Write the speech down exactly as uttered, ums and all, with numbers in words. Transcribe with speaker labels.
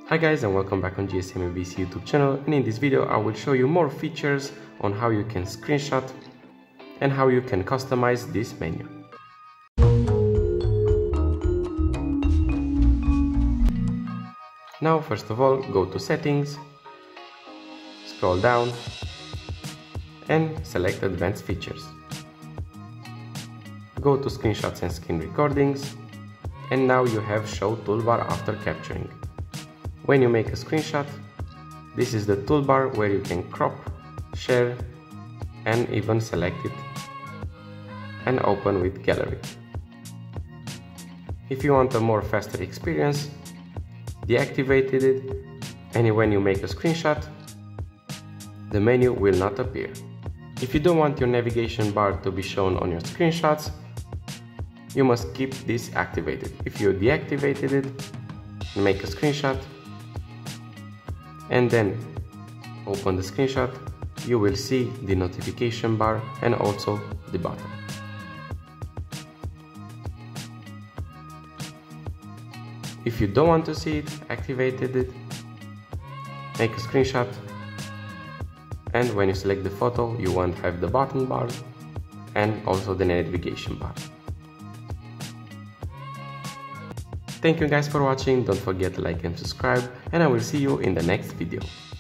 Speaker 1: Hi guys, and welcome back on G S M A B C YouTube channel, and in this video I will show you more features on how you can screenshot and how you can customize this menu. Now first of all, go to settings, scroll down and select advanced features. Go to screenshots and screen recordings, and now you have show toolbar after capturing. When you make a screenshot, this is the toolbar where you can crop, share and even select it and open with gallery. If you want a more faster experience, deactivate it, and when you make a screenshot, the menu will not appear. If you don't want your navigation bar to be shown on your screenshots, you must keep this activated. If you deactivated it, make a screenshot and then open the screenshot, you will see the notification bar and also the button. If you don't want to see it, activated it, make a screenshot, and when you select the photo, you won't have the button bar and also the navigation bar. Thank you guys for watching, don't forget to like and subscribe, and I will see you in the next video.